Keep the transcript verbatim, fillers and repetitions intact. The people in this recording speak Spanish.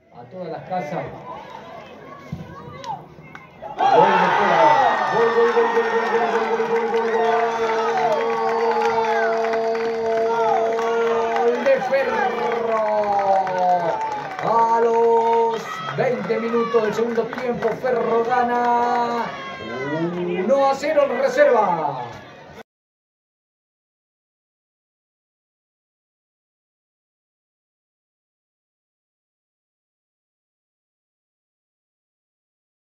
a todas las casas. Gol de fuera. Gol, gol, gol, gol, gol, gol, gol, gol, gol, gol. Gol de Ferro. A los veinte minutos del segundo tiempo, Ferro gana uno a cero en reserva.